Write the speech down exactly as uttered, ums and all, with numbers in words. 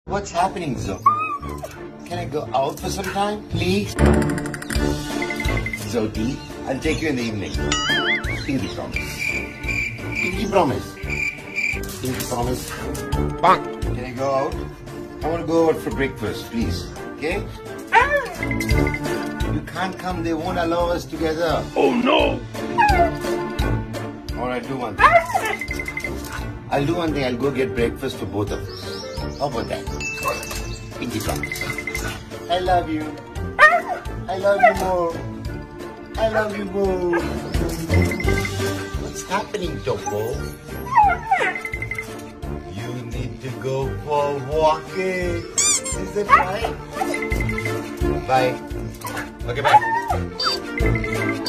What's happening, Zoe? Can I go out for some time, please? Zoe, I'll take you in the evening. Pinky promise. Pinky promise. Pinky promise. Bang. Can I go out? I want to go out for breakfast, please. Okay? You can't come. They won't allow us together. Oh no! Alright, do one thing. I'll do one thing. I'll go get breakfast for both of us. How about that? Pinky promise. I love you. I love you more. I love you more. What's happening, Topo? You need to go for walking. Is it right? Bye. Okay, bye.